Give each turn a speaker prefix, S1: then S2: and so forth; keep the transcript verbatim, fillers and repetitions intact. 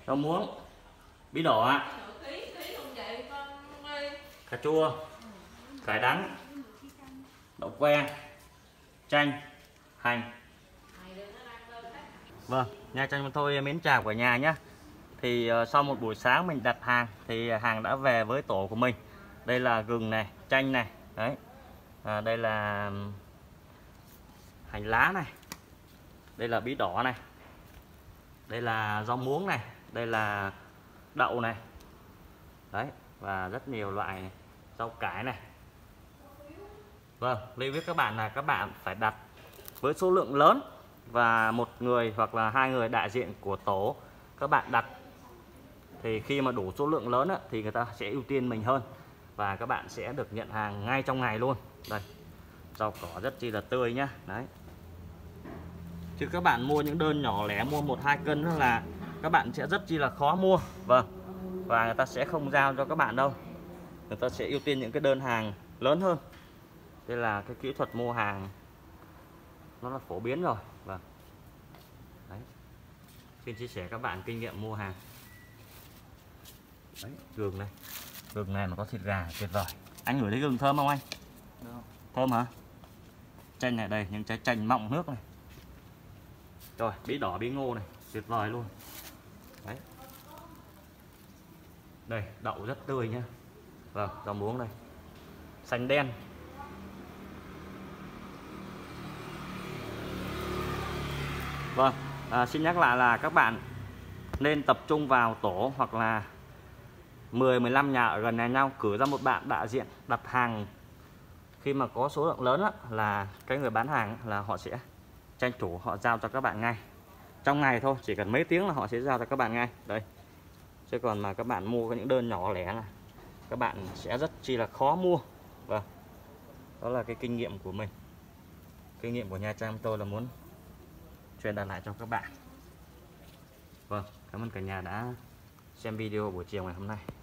S1: rau muống, bí đỏ, cà chua, cải đắng, đậu que, chanh, hành. Vâng, Nha Trang tôi mến chào cả nhà nhé. Thì uh, sau một buổi sáng mình đặt hàng thì hàng đã về với tổ của mình. Đây là gừng này, chanh này, đấy. À, đây là hành lá này, đây là bí đỏ này, đây là rau muống này, đây là đậu này, đấy, và rất nhiều loại này. Rau cải này. Vâng, lưu ý các bạn là các bạn phải đặt với số lượng lớn và một người hoặc là hai người đại diện của tổ các bạn đặt, thì khi mà đủ số lượng lớn á, thì người ta sẽ ưu tiên mình hơn và các bạn sẽ được nhận hàng ngay trong ngày luôn. Đây, rau cỏ rất chi là tươi nhá. Đấy, chứ các bạn mua những đơn nhỏ lẻ, mua một hai cân là các bạn sẽ rất chi là khó mua. Vâng, và người ta sẽ không giao cho các bạn đâu, người ta sẽ ưu tiên những cái đơn hàng lớn hơn. Đây là cái kỹ thuật mua hàng nó là phổ biến rồi. Vâng, đấy, xin chia sẻ các bạn kinh nghiệm mua hàng. Đấy, gừng này, gừng này mà có thịt gà tuyệt vời. Anh ngửi thấy gừng thơm không anh? Được. Thơm hả? Chanh này, đây những trái chanh mọng nước này. Rồi, bí đỏ, bí ngô này, tuyệt vời luôn. Đấy, đây đậu rất tươi nhá. Vâng, rau muống đây, xanh đen. Vâng, à, xin nhắc lại là các bạn nên tập trung vào tổ hoặc là mười mười lăm nhà ở gần nhà nhau, cử ra một bạn đại diện đặt hàng. Khi mà có số lượng lớn á, là cái người bán hàng là họ sẽ tranh thủ họ giao cho các bạn ngay trong ngày thôi, chỉ cần mấy tiếng là họ sẽ giao cho các bạn ngay. Đây, chứ còn mà các bạn mua những đơn nhỏ lẻ là các bạn sẽ rất chi là khó mua. Vâng, đó là cái kinh nghiệm của mình, kinh nghiệm của Nha Trang tôi là muốn truyền đạt lại cho các bạn. Vâng, cảm ơn cả nhà đã xem video buổi chiều ngày hôm nay.